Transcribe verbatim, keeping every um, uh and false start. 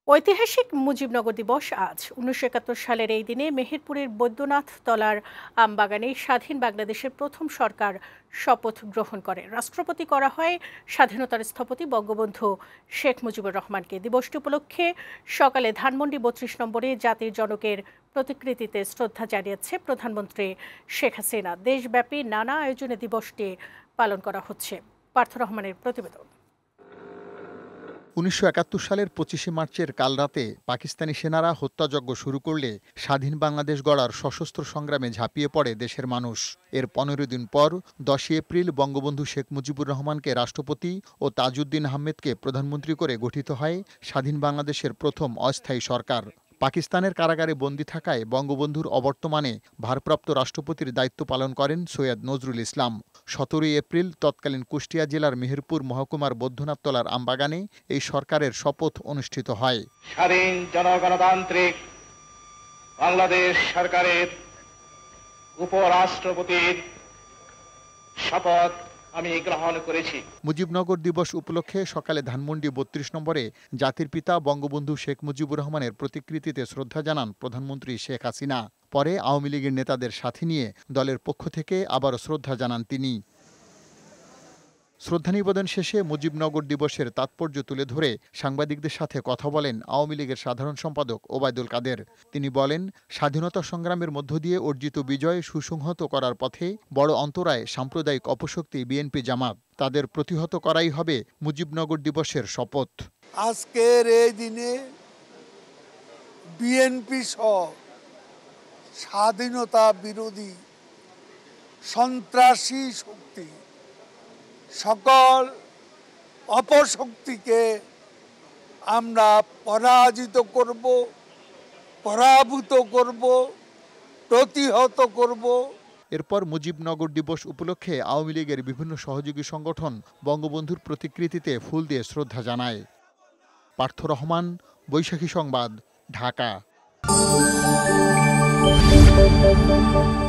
ঐতিহাসিক মুজিবনগর দিবস আজ। উনিশশো একাত্তর সালের এই দিনে মেহেরপুরের বৈদ্যনাথ তলার আমবাগানে স্বাধীন বাংলাদেশের প্রথম সরকার শপথ গ্রহণ করে। রাষ্ট্রপতি করা হয় স্বাধীনতার স্থপতি বঙ্গবন্ধু শেখ মুজিবুর রহমানকে। দিবসটি উপলক্ষে সকালে ধানমন্ডি বত্রিশ নম্বরে জাতির জনকের প্রতিকৃতিতে শ্রদ্ধা জানিয়েছে প্রধানমন্ত্রী শেখ হাসিনা। দেশব্যাপী নানা আয়োজনে দিবসটি পালন করা হচ্ছে। পার্থ রহমানের প্রতিবেদন। উনিশশো একাত্তর সালের পঁচিশে মার্চের কালরাতে পাকিস্তানি সেনারা হত্যাযজ্ঞ শুরু করলে স্বাধীন বাংলাদেশ গড়ার সশস্ত্র সংগ্রামে ঝাঁপিয়ে পড়ে দেশের মানুষ। এর পনেরো দিন পর দশই এপ্রিল বঙ্গবন্ধু শেখ মুজিবুর রহমানকে রাষ্ট্রপতি ও তাজউদ্দিন আহমেদকে প্রধানমন্ত্রী করে গঠিত হয় স্বাধীন বাংলাদেশের প্রথম অস্থায়ী সরকার। পাকিস্তানের কারাগারে বন্দী থাকায় বঙ্গবন্ধুর অবর্তমানে ভারপ্রাপ্ত রাষ্ট্রপতির দায়িত্ব পালন করেন সৈয়দ নজরুল ইসলাম। সতেরোই এপ্রিল তৎকালীন কুষ্টিয়া জেলার মেহেরপুর মহকুমার বৈদ্যনাথ তলার আমবাগানে এই সরকারের শপথ অনুষ্ঠিত হয়। স্বাধীন জনগণতান্ত্রিক বাংলাদেশ সরকারের উপরাষ্ট্রপতির শপথ আমি গ্রহণ করেছি। মুজিবনগর দিবস উপলক্ষে সকালে ধানমন্ডি বত্রিশ নম্বরে জাতির পিতা বঙ্গবন্ধু শেখ মুজিবুর রহমানের প্রতিকৃতিতে শ্রদ্ধা জানান প্রধানমন্ত্রী শেখ হাসিনা। পরে আওয়ামী লীগের নেতাদের সাথে নিয়ে দলের পক্ষ থেকে আবারও শ্রদ্ধা জানান তিনি। শ্রদ্ধা নিবেদন শেষে মুজিবনগর দিবসের তাৎপর্য তুলে ধরে সাংবাদিকদের সাথে কথা বলেন আওয়ামী লীগের সাধারণ সম্পাদক ওবায়দুল কাদের। তিনি বলেন, স্বাধীনতা সংগ্রামের মধ্য দিয়ে অর্জিত বিজয় সুসংহত করার পথে বড় অন্তরায় সাম্প্রদায়িক অপশক্তি বিএনপি জামাত। তাদের প্রতিহত করাই হবে মুজিবনগর দিবসের শপথ। আজকের এই দিনে বিএনপি সহ স্বাধীনতা বিরোধী সন্ত্রাসী শক্তি সকল অপশক্তিকে আমরা পরাজিত করব, পরাভূত করব, প্রতিহত করব। এরপর মুজিবনগর দিবস উপলক্ষে আওয়ামী লীগের বিভিন্ন সহযোগী সংগঠন বঙ্গবন্ধুর প্রতিকৃতিতে ফুল দিয়ে শ্রদ্ধা জানায়। পার্থ রহমান, বৈশাখী সংবাদ, ঢাকা।